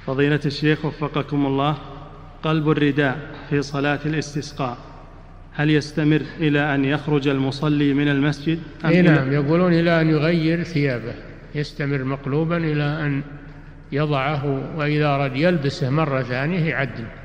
فضيلة الشيخ وفقكم الله، قلب الرداء في صلاة الاستسقاء هل يستمر إلى أن يخرج المصلي من المسجد نعم، يقولون إلى أن يغير ثيابه، يستمر مقلوبا إلى أن يضعه، وإذا أراد يلبسه مرة ثانية يعدل.